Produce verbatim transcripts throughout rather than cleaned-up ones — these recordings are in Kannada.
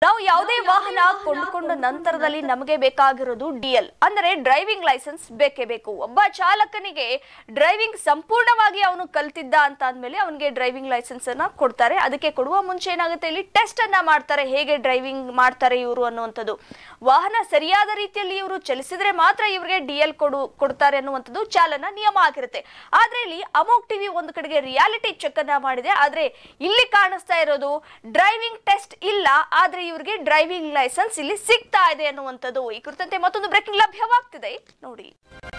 ನಾವು ಯಾವುದೇ ವಾಹನ ಕೊಂಡುಕೊಂಡ ನಂತರದಲ್ಲಿ ನಮಗೆ ಬೇಕಾಗಿರೋದು ಡಿಎಲ್ ಅಂದರೆ ಡ್ರೈವಿಂಗ್ ಲೈಸೆನ್ಸ್ ಬೇಕೇ ಬೇಕು. ಒಬ್ಬ ಚಾಲಕನಿಗೆ ಡ್ರೈವಿಂಗ್ ಸಂಪೂರ್ಣವಾಗಿ ಅವನು ಕಲ್ತಿದ್ದ ಅಂತ ಅಂದಮೇಲೆ ಅವನಿಗೆ ಡ್ರೈವಿಂಗ್ ಲೈಸೆನ್ಸ್ ಅನ್ನ ಕೊಡ್ತಾರೆ. ಅದಕ್ಕೆ ಕೊಡುವ ಮುಂಚೆ ಏನಾಗುತ್ತೆ, ಇಲ್ಲಿ ಟೆಸ್ಟ್ ಅನ್ನ ಮಾಡ್ತಾರೆ, ಹೇಗೆ ಡ್ರೈವಿಂಗ್ ಮಾಡ್ತಾರೆ ಇವರು ಅನ್ನುವಂಥದ್ದು. ವಾಹನ ಸರಿಯಾದ ರೀತಿಯಲ್ಲಿ ಇವರು ಚಲಿಸಿದ್ರೆ ಮಾತ್ರ ಇವರಿಗೆ ಡಿಎಲ್ ಕೊಡು ಕೊಡ್ತಾರೆ ಅನ್ನುವಂಥದ್ದು ಚಾಲನಾ ನಿಯಮ ಆಗಿರುತ್ತೆ. ಆದ್ರೆ ಇಲ್ಲಿ ಅಮೋಕ್ ಟಿವಿ ಒಂದು ಕಡೆಗೆ ರಿಯಾಲಿಟಿ ಚೆಕ್ ಅನ್ನ ಮಾಡಿದೆ. ಆದ್ರೆ ಇಲ್ಲಿ ಕಾಣಿಸ್ತಾ ಇರೋದು ಡ್ರೈವಿಂಗ್ ಟೆಸ್ಟ್ ಇಲ್ಲ, ಆದ್ರೆ ಇವರಿಗೆ ಡ್ರೈವಿಂಗ್ ಲೈಸೆನ್ಸ್ ಇಲ್ಲಿ ಸಿಗ್ತಾ ಇದೆ ಅನ್ನುವಂಥದ್ದು. ಈ ಕುರಿತಂತೆ ಮತ್ತೊಂದು ಬ್ರೇಕಿಂಗ್ ಲಭ್ಯವಾಗ್ತಿದೆ ನೋಡಿ.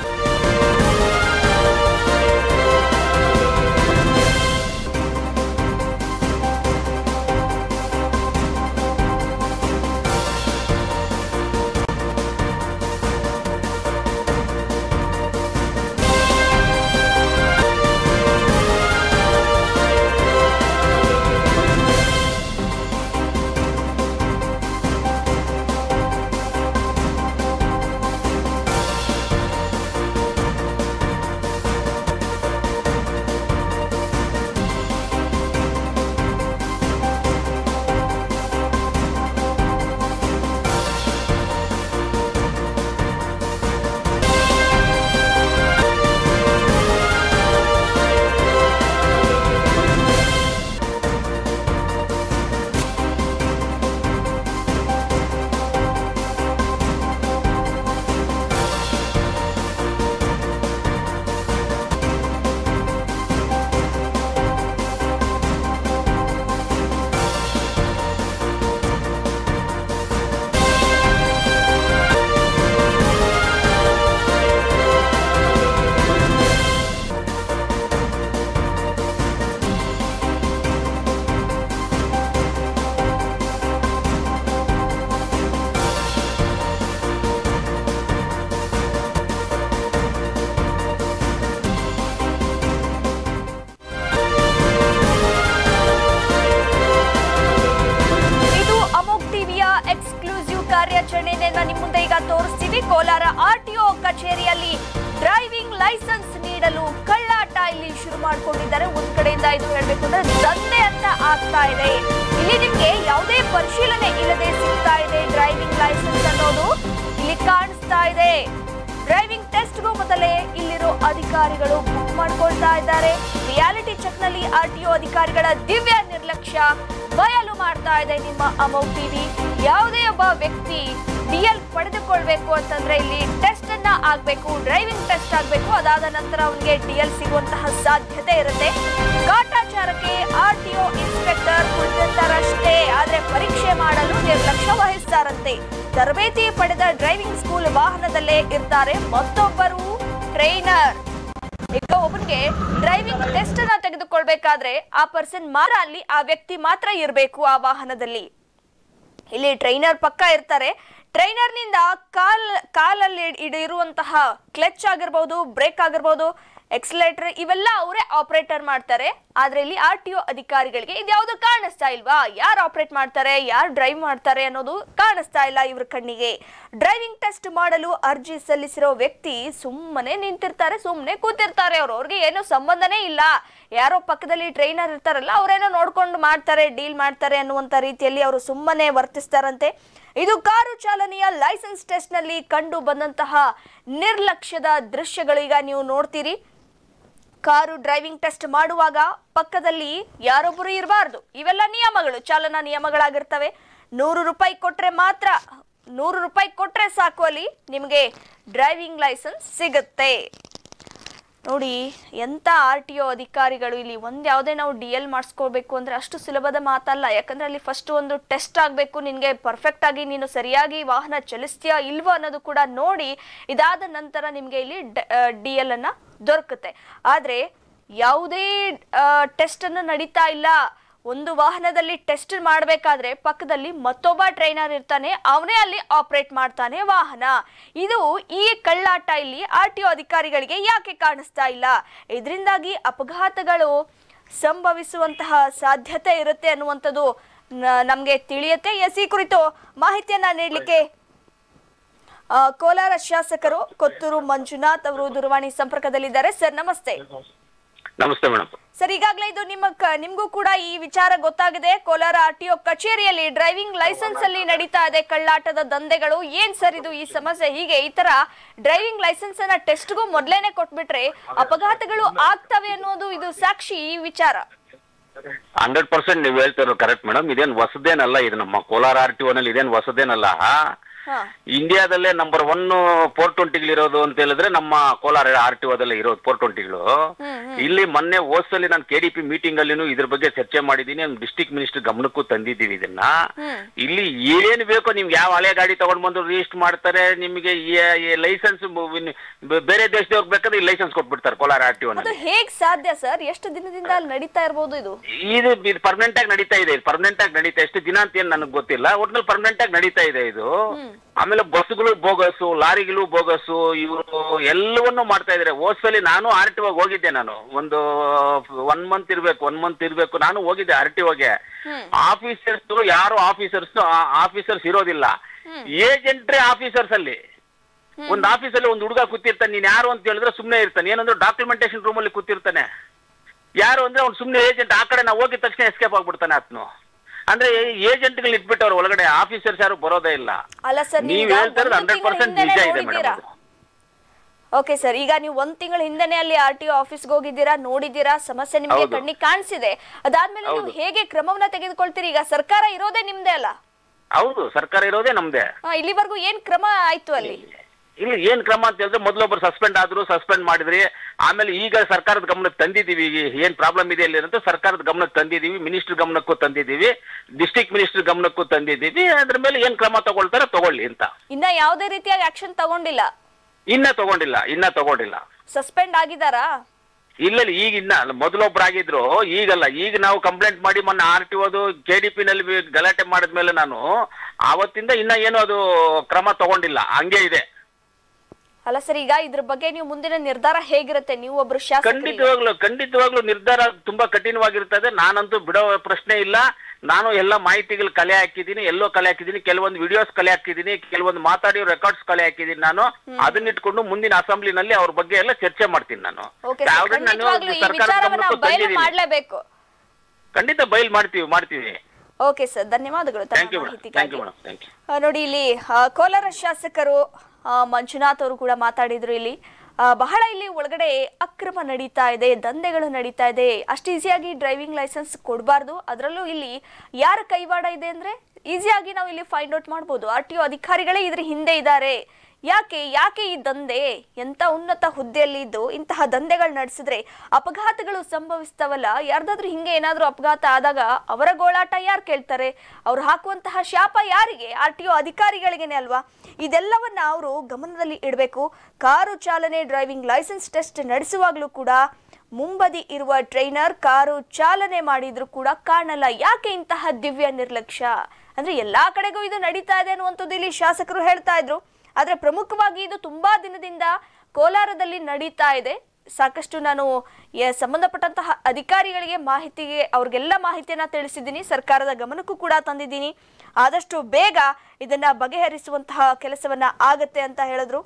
ಕಾರ್ಯಾಚರಣೆಯನ್ನ ನಿಮ್ಮ ಮುಂದೆ ಈಗ ತೋರಿಸ್ತೀವಿ. ಕೋಲಾರ ಆರ್ಟಿಒ ಕಚೇರಿಯಲ್ಲಿ ಡ್ರೈವಿಂಗ್ ಲೈಸೆನ್ಸ್ ನೀಡಲು ಕಳ್ಳಾಟ ಇಲ್ಲಿ ಶುರು ಮಾಡಿಕೊಂಡಿದ್ದಾರೆ. ಒಂದ್ ಕಡೆಯಿಂದ ಇದು ಹೇಳ್ಬೇಕು ಅಂದ್ರೆ ದಂಧೆ ಅಂತ ಆಗ್ತಾ ಇದೆ. ಇಲ್ಲಿ ನಿಮ್ಗೆ ಯಾವುದೇ ಪರಿಶೀಲನೆ ಇಲ್ಲದೆ ಸಿಗ್ತಾ ಇದೆ ಡ್ರೈವಿಂಗ್ ಲೈಸೆನ್ಸ್ ಅನ್ನೋದು ಇಲ್ಲಿ ಕಾಣಿಸ್ತಾ ಇದೆ. ಡ್ರೈವಿಂಗ್ ಟೆಸ್ಟ್ಗೂ ಮೊದಲೇ ಇಲ್ಲಿರೋ ಅಧಿಕಾರಿಗಳು ಬುಕ್ ಮಾಡ್ಕೊಳ್ತಾ ಇದ್ದಾರೆ. ರಿಯಾಲಿಟಿ ಚೆಕ್ ನಲ್ಲಿ ಆರ್ಟಿಒ ಅಧಿಕಾರಿಗಳ ದಿವ್ಯ ನಿರ್ಲಕ್ಷ್ಯ ಬಯಲು ಮಾಡ್ತಾ ಇದೆ ನಿಮ್ಮ ಅಮೋಕ್ ಟಿವಿ. ಯಾವುದೇ ಒಬ್ಬ ವ್ಯಕ್ತಿ ಡಿಎಲ್ ಪಡೆದುಕೊಳ್ಬೇಕು ಅಂತಂದ್ರೆ ಇಲ್ಲಿ ಟೆಸ್ಟ್ ಅನ್ನ ಆಗ್ಬೇಕು, ಡ್ರೈವಿಂಗ್ ಟೆಸ್ಟ್ ಆಗ್ಬೇಕು. ಅದಾದ ನಂತರ ಅವನಿಗೆ ಡಿಎಲ್ ಸಿಗುವಂತಹ ಸಾಧ್ಯತೆ ಇರುತ್ತೆ. ಕಾಟಾಚಾರಕ್ಕೆ ಆರ್ಟಿಒ ಇನ್ಸ್ಪೆಕ್ಟರ್ ಕುಳಿತಿರ್ತಾರಷ್ಟೇ, ಆದ್ರೆ ಪರೀಕ್ಷೆ ಮಾಡಲು ನಿರ್ಲಕ್ಷ್ಯ ವಹಿಸ್ತಾರಂತೆ. ತರಬೇತಿ ಪಡೆದ ಡ್ರೈವಿಂಗ್ ಸ್ಕೂಲ್ ವಾಹನದಲ್ಲೇ ಇರ್ತಾರೆ ಮತ್ತೊಬ್ಬರು ಟ್ರೈನರ್. ಈಗ ಒಬ್ಬನಿಗೆ ಡ್ರೈವಿಂಗ್ ಟೆಸ್ಟ್ ಅನ್ನ ತೆಗೆದುಕೊಳ್ಬೇಕಾದ್ರೆ ಆ ಪರ್ಸನ್ ಮಾತ್ರ ಅಲ್ಲಿ ಆ ವ್ಯಕ್ತಿ ಮಾತ್ರ ಇರಬೇಕು ಆ ವಾಹನದಲ್ಲಿ. ಇಲ್ಲಿ ಟ್ರೈನರ್ ಪಕ್ಕ ಇರ್ತಾರೆ. ಟ್ರೈನರ್ ನಿಂದ ಕಾಲ್ ಕಾಲಲ್ಲಿ ಇರುವಂತಹ ಕ್ಲಚ್ ಆಗಿರ್ಬೋದು, ಬ್ರೇಕ್ ಆಗಿರ್ಬೋದು, ಎಕ್ಸಲೇಟರ್ ಇವೆಲ್ಲ ಅವರೇ ಆಪರೇಟರ್ ಮಾಡ್ತಾರೆ. ಆದ್ರೆ ಇಲ್ಲಿ ಆರ್ ಟಿ ಒ ಅಧಿಕಾರಿಗಳಿಗೆ ಇದ್ಯಾವುದು ಕಾಣಿಸ್ತಾ ಇಲ್ವಾ? ಯಾರು ಆಪರೇಟ್ ಮಾಡ್ತಾರೆ, ಯಾರು ಡ್ರೈವ್ ಮಾಡ್ತಾರೆ ಅನ್ನೋದು ಕಾಣಿಸ್ತಾ ಇಲ್ಲ ಇವ್ರ ಕಣ್ಣಿಗೆ. ಡ್ರೈವಿಂಗ್ ಟೆಸ್ಟ್ ಮಾಡಲು ಅರ್ಜಿ ಸಲ್ಲಿಸಿರೋ ವ್ಯಕ್ತಿ ಸುಮ್ಮನೆ ನಿಂತಿರ್ತಾರೆ, ಸುಮ್ಮನೆ ಕೂತಿರ್ತಾರೆ. ಅವರು ಅವ್ರಿಗೆ ಏನೋ ಸಂಬಂಧನೇ ಇಲ್ಲ. ಯಾರೋ ಪಕ್ಕದಲ್ಲಿ ಟ್ರೈನರ್ ಇರ್ತಾರಲ್ಲ ಅವರೇನೋ ನೋಡ್ಕೊಂಡು ಮಾಡ್ತಾರೆ, ಡೀಲ್ ಮಾಡ್ತಾರೆ ಅನ್ನುವಂತ ರೀತಿಯಲ್ಲಿ ಅವರು ಸುಮ್ಮನೆ ವರ್ತಿಸ್ತಾರಂತೆ. ಇದು ಕಾರು ಚಾಲನೆಯ ಲೈಸೆನ್ಸ್ ಟೆಸ್ಟ್ ನಲ್ಲಿ ಕಂಡು ಬಂದಂತಹ ನಿರ್ಲಕ್ಷ್ಯದ ದೃಶ್ಯಗಳು ಈಗ ನೀವು ನೋಡ್ತೀರಿ. ಕಾರು ಡ್ರೈವಿಂಗ್ ಟೆಸ್ಟ್ ಮಾಡುವಾಗ ಪಕ್ಕದಲ್ಲಿ ಯಾರೊಬ್ಬರು ಇರಬಾರ್ದು. ಇವೆಲ್ಲ ನಿಯಮಗಳು, ಚಾಲನಾ ನಿಯಮಗಳಾಗಿರ್ತವೆ. ನೂರು ರೂಪಾಯಿ ಕೊಟ್ರೆ ಮಾತ್ರ ನೂರು ರೂಪಾಯಿ ಕೊಟ್ರೆ ಸಾಕು ಅಲ್ಲಿ ನಿಮಗೆ ಡ್ರೈವಿಂಗ್ ಲೈಸೆನ್ಸ್ ಸಿಗುತ್ತೆ. ನೋಡಿ ಎಂತ ಆರ್ ಟಿ ಒ ಅಧಿಕಾರಿಗಳು. ಇಲ್ಲಿ ಒಂದ್ ಯಾವುದೇ ನಾವು ಡಿ ಎಲ್ ಮಾಡಿಸ್ಕೋಬೇಕು ಅಂದ್ರೆ ಅಷ್ಟು ಸುಲಭದ ಮಾತಲ್ಲ. ಯಾಕಂದ್ರೆ ಅಲ್ಲಿ ಫಸ್ಟ್ ಒಂದು ಟೆಸ್ಟ್ ಆಗಬೇಕು, ನಿನ್ಗೆ ಪರ್ಫೆಕ್ಟ್ ಆಗಿ ನೀನು ಸರಿಯಾಗಿ ವಾಹನ ಚಲಿಸ್ತೀಯಾ ಇಲ್ವೋ ಅನ್ನೋದು ಕೂಡ ನೋಡಿ ಇದಾದ ನಂತರ ನಿಮ್ಗೆ ಇಲ್ಲಿ ಡಿ ಎಲ್ ಅನ್ನ ದೊರಕುತ್ತೆ. ಆದ್ರೆ ಯಾವುದೇ ಟೆಸ್ಟ್ ಅನ್ನು ನಡೀತಾ ಇಲ್ಲ. ಒಂದು ವಾಹನದಲ್ಲಿ ಟೆಸ್ಟ್ ಮಾಡಬೇಕಾದ್ರೆ ಪಕ್ಕದಲ್ಲಿ ಮತ್ತೊಬ್ಬ ಟ್ರೈನರ್ ಇರ್ತಾನೆ, ಅವನೇ ಅಲ್ಲಿ ಆಪರೇಟ್ ಮಾಡ್ತಾನೆ ವಾಹನ. ಇದು ಈ ಕಳ್ಳಾಟ ಇಲ್ಲಿ ಆರ್ ಟಿ ಒ ಅಧಿಕಾರಿಗಳಿಗೆ ಯಾಕೆ ಕಾಣಿಸ್ತಾ ಇಲ್ಲ? ಇದರಿಂದಾಗಿ ಅಪಘಾತಗಳು ಸಂಭವಿಸುವಂತಹ ಸಾಧ್ಯತೆ ಇರುತ್ತೆ ಅನ್ನುವಂಥದ್ದು ನಮ್ಗೆ ತಿಳಿಯುತ್ತೆ. ಎಸ್, ಈ ಕುರಿತು ಮಾಹಿತಿಯನ್ನ ನೀಡಲಿಕ್ಕೆ ಕೋಲಾರ ಶಾಸಕರು ಕೊತ್ತೂರು ಮಂಜುನಾಥ್ ಅವರು ದೂರವಾಣಿ ಸಂಪರ್ಕದಲ್ಲಿದ್ದಾರೆ. ಸರ್ ನಮಸ್ತೆ. ನಮಸ್ತೆ ಮೇಡಮ್. ಸರ್, ಈಗಾಗಲೇ ಇದು ನಿಮ್ಮ ನಿಮ್ಗೂ ಕೂಡ ಈ ವಿಚಾರ ಗೊತ್ತಾಗಿದೆ. ಕೋಲಾರ ಆರ್ ಟಿ ಒ ಕಚೇರಿಯಲ್ಲಿ ಡ್ರೈವಿಂಗ್ ಲೈಸೆನ್ಸ್ ಅಲ್ಲಿ ನಡೀತಾ ಇದೆ ಕಳ್ಳಾಟದ ದಂಧೆಗಳು. ಏನ್ ಸರ್ ಇದು ಈ ಸಮಸ್ಯೆ? ಹೀಗೆ ಈ ತರ ಡ್ರೈವಿಂಗ್ ಲೈಸೆನ್ಸ್ ಅನ್ನ ಟೆಸ್ಟ್ಗೂ ಮೊದ್ಲೇನೆ ಕೊಟ್ಬಿಟ್ರೆ ಅಪಘಾತಗಳು ಆಗ್ತವೆ ಅನ್ನೋದು ಇದು ಸಾಕ್ಷಿ ಈ ವಿಚಾರ. ಹಂಡ್ರೆಡ್ ಪರ್ಸೆಂಟ್ ನೀವು ಹೇಳ್ತಿರೋ ಕರೆಕ್ಟ್ ಮೇಡಮ್. ಇದೇನು ಹೊಸದೇನಲ್ಲ, ಇದು ನಮ್ಮ ಕೋಲಾರ ಆರ್ ಟಿ ಒ ನಲ್ಲಿ ಇದೇನು ಹೊಸದೇನಲ್ಲ. ಇಂಡಿಯಾದಲ್ಲೇ ನಂಬರ್ ಒನ್ ಫೋರ್ ಟ್ವೆಂಟಿಗಳಿರೋದು ಅಂತ ಹೇಳಿದ್ರೆ ನಮ್ಮ ಕೋಲಾರ ಆರ್ ಟಿ ಒದಲ್ಲೇ ಇರೋದು ಫೋರ್ ಟ್ವೆಂಟಿಗಳು. ಇಲ್ಲಿ ಮೊನ್ನೆ ಹೋದ್ಸಲಿ ನಾನು ಕೆ ಡಿ ಪಿ ಮೀಟಿಂಗ್ ಅಲ್ಲಿ ಇದ್ರ ಬಗ್ಗೆ ಚರ್ಚೆ ಮಾಡಿದೀನಿ. ಡಿಸ್ಟ್ರಿಕ್ಟ್ ಮಿನಿಸ್ಟರ್ ಗಮನಕ್ಕೂ ತಂದಿದ್ದೀವಿ ಇದನ್ನ. ಇಲ್ಲಿ ಏನ್ ಬೇಕೋ ನಿಮ್ಗೆ ಯಾವ ಹಳೆ ಗಾಡಿ ತಗೊಂಡ್ ಬಂದು ರಿಜಿಸ್ಟರ್ ಮಾಡ್ತಾರೆ, ನಿಮಗೆ ಲೈಸೆನ್ಸ್ ಬೇರೆ ದೇಶದವ್ರಿಗೆ ಬೇಕಾದ್ರೆ ಲೈಸೆನ್ಸ್ ಕೊಟ್ಬಿಡ್ತಾರೆ ಕೋಲಾರ ಆರ್ ಟಿ ಒ ನಲ್ಲಿ. ಹೇಗ್ ಸಾಧ್ಯ ಸರ್? ಎಷ್ಟು ದಿನದಿಂದ ಅಲ್ಲಿ ನಡೀತಾ ಇರಬಹುದು ಇದು? ಇದು ಇದು ಪರ್ಮನೆಂಟ್ ಆಗಿ ನಡೀತಾ ಇದೆ. ಪರ್ಮನೆಂಟ್ ಆಗಿ ನಡೀತಾ ಎಷ್ಟು ದಿನ ಅಂತ ಏನ್ ನನಗೆ ಗೊತ್ತಿಲ್ಲ. ಒಟ್ನಲ್ಲಿ ಪರ್ಮನೆಂಟ್ ಆಗಿ ನಡೀತಾ ಇದೆ ಇದು. ಆಮೇಲೆ ಬಸ್ಗಳು ಬೋಗಸ್ಸು, ಲಾರಿಗಳು ಬೋಗಸ್ಸು, ಇವರು ಎಲ್ಲವನ್ನೂ ಮಾಡ್ತಾ ಇದಾರೆ. ಹೋದ್ಸಲಿ ನಾನು ಆರ್ ಟಿ ಒಗೆ ಹೋಗಿದ್ದೆ. ನಾನು ಒಂದು ಒನ್ ಮಂತ್ ಇರ್ಬೇಕು ಒನ್ ಮಂತ್ ಇರ್ಬೇಕು ನಾನು ಹೋಗಿದ್ದೆ ಆರ್ ಟಿ ಒಗೆ. ಆಫೀಸರ್ಸ್ ಯಾರು ಆಫೀಸರ್ಸ್ ಆಫೀಸರ್ಸ್ ಇರೋದಿಲ್ಲ, ಏಜೆಂಟ್ರೇ ಆಫೀಸರ್ಸ್ ಅಲ್ಲಿ. ಒಂದು ಆಫೀಸಲ್ಲಿ ಒಂದು ಹುಡುಗ ಕೂತಿರ್ತಾನೆ. ನೀನ್ ಯಾರು ಅಂತ ಹೇಳಿದ್ರೆ ಸುಮ್ನೆ ಇರ್ತಾನೆ. ಏನಂದ್ರೆ ಡಾಕ್ಯುಮೆಂಟೇಶನ್ ರೂಮ್ ಅಲ್ಲಿ ಕೂತಿರ್ತಾನೆ. ಯಾರು ಅಂದ್ರೆ ಅವ್ನು ಸುಮ್ನೆ ಏಜೆಂಟ್. ಆ ಕಡೆ ನಾವು ಹೋಗಿದ ತಕ್ಷಣ ಎಸ್ಕೇಪ್ ಆಗ್ಬಿಡ್ತಾನೆ ಆತ್ನು. ಅಂದ್ರೆ ಏಜೆಂಟ್ಗಳು ಇಟ್ಬಿಟ್ಟವ್ರು ಒಳಗಡೆ, ಆಫೀಸರ್ಸ್ ಯಾರು ಬರೋದೇ ಇಲ್ಲ. ನೀವ್ ಹೇಳ್ತಾರೆ ಹಂಡ್ರೆಡ್ ಪರ್ಸೆಂಟ್ ನಿಜ ಇದೆ ಮೇಡಮ್. ಓಕೆ ಸರ್, ಈಗ ನೀವು ಒಂದ್ ತಿಂಗಳ ಹಿಂದೆನೆ ಅಲ್ಲಿ ಆರ್ ಟಿ ಒ ಆಫೀಸ್ಗೆ ಹೋಗಿದ್ದೀರಾ, ನೋಡಿದ್ದೀರಾ, ಸಮಸ್ಯೆ ನಿಮ್ಗೆ ಕಣ್ಣಿಗೆ ಕಾಣಿಸಿದೆ. ಅದಾದ್ಮೇಲೆ ನೀವು ಹೇಗೆ ಕ್ರಮವನ್ನ ತೆಗೆದುಕೊಳ್ತೀರಿ? ಈಗ ಸರ್ಕಾರ ಇರೋದೇ ನಿಮ್ದೇ ಅಲ್ಲ? ಹೌದು, ಸರ್ಕಾರ ಇರೋದೇ ನಮ್ದೇ. ಇಲ್ಲಿವರೆಗೂ ಏನ್ ಕ್ರಮ ಆಯ್ತು ಅಲ್ಲಿ? ಇಲ್ಲಿ ಏನ್ ಕ್ರಮ ಅಂತ ಹೇಳಿದ್ರೆ ಮೊದಲೊಬ್ಬರು ಸಸ್ಪೆಂಡ್ ಆದ್ರು, ಸಸ್ಪೆಂಡ್ ಮಾಡಿದ್ರಿ. ಆಮೇಲೆ ಈಗ ಸರ್ಕಾರದ ಗಮನಕ್ಕೆ ತಂದಿದ್ದೀವಿ. ಏನ್ ಪ್ರಾಬ್ಲಮ್ ಇದೆ ಅಲ್ಲಿ ಅಂತ ಸರ್ಕಾರದ ಗಮನಕ್ಕೆ ತಂದಿದ್ದೀವಿ. ಮಿನಿಸ್ಟರ್ ಗಮನಕ್ಕೂ ತಂದಿದ್ದೀವಿ, ಡಿಸ್ಟ್ರಿಕ್ಟ್ ಮಿನಿಸ್ಟರ್ ಗಮನಕ್ಕೂ ತಂದಿದ್ದೀವಿ. ಅದ್ರ ಮೇಲೆ ಏನ್ ಕ್ರಮ ತಗೊಳ್ತಾರೆ ತಗೊಳ್ಳಿ ಅಂತ. ಇನ್ನ ಯಾವುದೇ ರೀತಿಯಾಗಿ ಆಕ್ಷನ್ ತಗೊಂಡಿಲ್ಲ? ಇನ್ನ ತಗೊಂಡಿಲ್ಲ ಇನ್ನ ತಗೊಂಡಿಲ್ಲ ಸಸ್ಪೆಂಡ್ ಆಗಿದಾರಾ? ಇಲ್ಲ, ಈಗ ಇನ್ನ ಮೊದಲೊಬ್ರಾಗಿದ್ರು, ಈಗಲ್ಲ. ಈಗ ನಾವು ಕಂಪ್ಲೇಂಟ್ ಮಾಡಿ ಮೊನ್ನೆ ಆರ್ ಟಿ ಒದು ಕೆ ಡಿ ಪಿ ನಲ್ಲಿ ಗಲಾಟೆ ಮಾಡಿದ್ಮೇಲೆ ನಾನು ಆವತ್ತಿಂದ ಇನ್ನ ಏನು ಅದು ಕ್ರಮ ತಗೊಂಡಿಲ್ಲ, ಹಂಗೆ ಇದೆ. ಅಲ್ಲ ಸರ್, ಈಗ ಇದ್ರ ಬಗ್ಗೆ ನೀವು ಮುಂದಿನ ನಿರ್ಧಾರ ಹೇಗಿರುತ್ತೆ? ನೀವು ಒಬ್ರು ಶಾಸಕರು. ಖಂಡಿತವಾಗ್ಲು ಖಂಡಿತವಾಗ್ಲು ನಿರ್ಧಾರ ತುಂಬಾ ಕಠಿಣವಾಗಿರ್ತದೆ. ನಾನಂತೂ ಬಿಡೋ ಪ್ರಶ್ನೆ ಇಲ್ಲ. ನಾನು ಎಲ್ಲ ಮಾಹಿತಿಗಳು ಕಲೆ ಹಾಕಿದ್ದೀನಿ, ಎಲ್ಲೋ ಕಲೆ ಹಾಕಿದ್ದೀನಿ, ಕೆಲವೊಂದು ವಿಡಿಯೋಸ್ ಕಲೆ ಹಾಕಿದ್ದೀನಿ, ಕೆಲವೊಂದು ಮಾತಾಡಿರೋ ರೆಕಾರ್ಡ್ಸ್ ಕಲೆ ಹಾಕಿದ್ದೀನಿ. ನಾನು ಅದನ್ನ ಇಟ್ಕೊಂಡು ಮುಂದಿನ ಅಸೆಂಬ್ಲಿನಲ್ಲಿ ಅವ್ರ ಬಗ್ಗೆ ಎಲ್ಲ ಚರ್ಚೆ ಮಾಡ್ತೀನಿ. ನಾನು ಮಾಡ್ಲೇಬೇಕು. ಖಂಡಿತ ಬಯಲ್ ಮಾಡ್ತೀವಿ ಮಾಡ್ತೀವಿ ಓಕೆ ಸರ್, ಧನ್ಯವಾದಗಳು. ಮಾಹಿತಿಗಾಗಿ. ನೋಡಿ, ಇಲ್ಲಿ ಕೋಲಾರ ಶಾಸಕರು ಮಂಜುನಾಥ್ ಅವರು ಕೂಡ ಮಾತಾಡಿದ್ರು. ಇಲ್ಲಿ ಬಹಳ ಇಲ್ಲಿ ಒಳಗಡೆ ಅಕ್ರಮ ನಡೀತಾ ಇದೆ, ದಂಧೆಗಳು ನಡೀತಾ ಇದೆ. ಅಷ್ಟು ಈಸಿಯಾಗಿ ಡ್ರೈವಿಂಗ್ ಲೈಸೆನ್ಸ್ ಕೊಡಬಾರ್ದು. ಅದರಲ್ಲೂ ಇಲ್ಲಿ ಯಾರ ಕೈವಾಡ ಇದೆ ಅಂದ್ರೆ ಈಸಿಯಾಗಿ ನಾವು ಇಲ್ಲಿ ಫೈಂಡ್ ಔಟ್ ಮಾಡ್ಬೋದು. ಆರ್ ಟಿ ಒ ಅಧಿಕಾರಿಗಳೇ ಇದ್ರ ಹಿಂದೆ ಇದ್ದಾರೆ. ಯಾಕೆ ಯಾಕೆ ಈ ದಂಧೆ? ಎಂತ ಉನ್ನತ ಹುದ್ದೆಯಲ್ಲಿ ಇದ್ದು ಇಂತಹ ದಂಧೆಗಳು ನಡೆಸಿದ್ರೆ ಅಪಘಾತಗಳು ಸಂಭವಿಸ್ತಾವಲ್ಲ. ಯಾರ್ದಾದ್ರೂ ಹಿಂಗೆ ಏನಾದ್ರೂ ಅಪಘಾತ ಆದಾಗ ಅವರ ಗೋಳಾಟ ಯಾರು ಕೇಳ್ತಾರೆ? ಅವ್ರು ಹಾಕುವಂತಹ ಶಾಪ ಯಾರಿಗೆ? ಆರ್ ಟಿ ಒ ಅಧಿಕಾರಿಗಳಿಗೇನೆ ಅಲ್ವಾ? ಇದೆಲ್ಲವನ್ನ ಅವರು ಗಮನದಲ್ಲಿ ಇಡಬೇಕು. ಕಾರು ಚಾಲನೆ ಡ್ರೈವಿಂಗ್ ಲೈಸೆನ್ಸ್ ಟೆಸ್ಟ್ ನಡೆಸುವಾಗ್ಲೂ ಕೂಡ ಮುಂಬದಿ ಇರುವ ಟ್ರೈನರ್ ಕಾರು ಚಾಲನೆ ಮಾಡಿದ್ರು ಕೂಡ ಕಾಣಲ್ಲ. ಯಾಕೆ ಇಂತಹ ದಿವ್ಯ ನಿರ್ಲಕ್ಷ್ಯ? ಅಂದ್ರೆ ಎಲ್ಲಾ ಕಡೆಗೂ ಇದು ನಡೀತಾ ಇದೆ ಅನ್ನುವಂಥದ್ದು ಇಲ್ಲಿ ಶಾಸಕರು ಹೇಳ್ತಾ ಇದ್ರು. ಆದ್ರೆ ಪ್ರಮುಖವಾಗಿ ಇದು ತುಂಬಾ ದಿನದಿಂದ ಕೋಲಾರದಲ್ಲಿ ನಡೀತಾ ಇದೆ. ಸಾಕಷ್ಟು ನಾನು ಸಂಬಂಧಪಟ್ಟಂತಹ ಅಧಿಕಾರಿಗಳಿಗೆ ಮಾಹಿತಿಗೆ ಅವ್ರಿಗೆಲ್ಲ ಮಾಹಿತಿಯನ್ನ ತಿಳಿಸಿದ್ದೀನಿ, ಸರ್ಕಾರದ ಗಮನಕ್ಕೂ ಕೂಡ ತಂದಿದ್ದೀನಿ. ಆದಷ್ಟು ಬೇಗ ಇದನ್ನ ಬಗೆಹರಿಸುವಂತಹ ಕೆಲಸವನ್ನ ಆಗತ್ತೆ ಅಂತ ಹೇಳಿದ್ರು.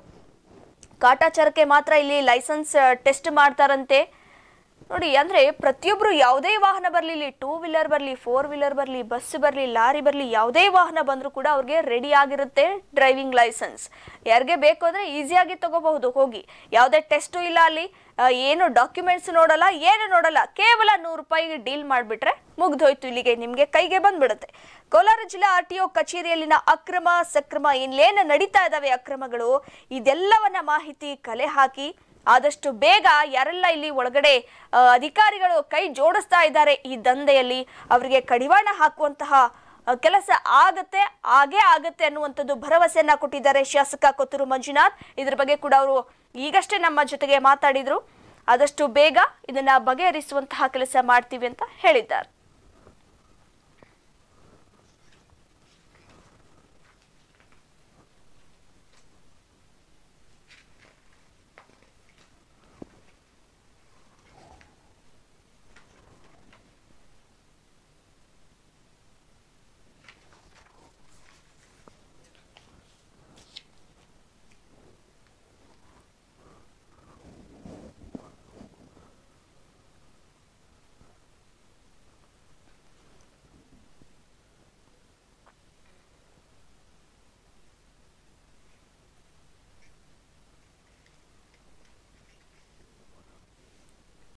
ಕಾಟಾಚಾರಕ್ಕೆ ಮಾತ್ರ ಇಲ್ಲಿ ಲೈಸೆನ್ಸ್ ಟೆಸ್ಟ್ ಮಾಡ್ತಾರಂತೆ. ನೋಡಿ, ಅಂದ್ರೆ ಪ್ರತಿಯೊಬ್ರು ಯಾವುದೇ ವಾಹನ ಬರ್ಲಿ, ಇಲ್ಲಿ ಟೂ ವೀಲರ್ ಬರ್ಲಿ, ಫೋರ್ ವೀಲರ್ ಬರ್ಲಿ, ಬಸ್ ಬರ್ಲಿ, ಲಾರಿ ಬರ್ಲಿ, ಯಾವುದೇ ವಾಹನ ಬಂದ್ರು ಕೂಡ ಅವ್ರಿಗೆ ರೆಡಿ ಆಗಿರುತ್ತೆ ಡ್ರೈವಿಂಗ್ ಲೈಸೆನ್ಸ್. ಯಾರಿಗೆ ಬೇಕು ಅಂದ್ರೆ ಈಸಿಯಾಗಿ ತಗೋಬಹುದು ಹೋಗಿ. ಯಾವುದೇ ಟೆಸ್ಟು ಇಲ್ಲ ಅಲ್ಲಿ, ಏನು ಡಾಕ್ಯುಮೆಂಟ್ಸ್ ನೋಡಲ್ಲ, ಏನು ನೋಡಲ್ಲ. ಕೇವಲ ನೂರು ರೂಪಾಯಿಗೆ ಡೀಲ್ ಮಾಡಿಬಿಟ್ರೆ ಮುಗ್ದೋಯ್ತು, ಇಲ್ಲಿಗೆ ನಿಮ್ಗೆ ಕೈಗೆ ಬಂದ್ಬಿಡುತ್ತೆ. ಕೋಲಾರ ಜಿಲ್ಲಾ ಆರ್ ಟಿ ಒ ಕಚೇರಿಯಲ್ಲಿನ ಅಕ್ರಮ ಸಕ್ರಮ ಇನ್ನೇನು ನಡೀತಾ ಇದಾವೆ ಅಕ್ರಮಗಳು, ಇದೆಲ್ಲವನ್ನ ಮಾಹಿತಿ ಕಲೆ ಹಾಕಿ ಆದಷ್ಟು ಬೇಗ ಯಾರೆಲ್ಲ ಇಲ್ಲಿ ಒಳಗಡೆ ಅಧಿಕಾರಿಗಳು ಕೈ ಜೋಡಿಸ್ತಾ ಇದ್ದಾರೆ ಈ ದಂಧೆಯಲ್ಲಿ ಅವರಿಗೆ ಕಡಿವಾಣ ಹಾಕುವಂತಹ ಕೆಲಸ ಆಗತ್ತೆ, ಆಗೇ ಆಗತ್ತೆ ಅನ್ನುವಂಥದ್ದು ಭರವಸೆಯನ್ನ ಕೊಟ್ಟಿದ್ದಾರೆ ಶಾಸಕ ಕೊತ್ತೂರು ಮಂಜುನಾಥ್. ಇದ್ರ ಬಗ್ಗೆ ಕೂಡ ಅವರು ಈಗಷ್ಟೇ ನಮ್ಮ ಜೊತೆಗೆ ಮಾತಾಡಿದ್ರು. ಆದಷ್ಟು ಬೇಗ ಇದನ್ನ ಬಗೆಹರಿಸುವಂತಹ ಕೆಲಸ ಮಾಡ್ತೀವಿ ಅಂತ ಹೇಳಿದ್ದಾರೆ.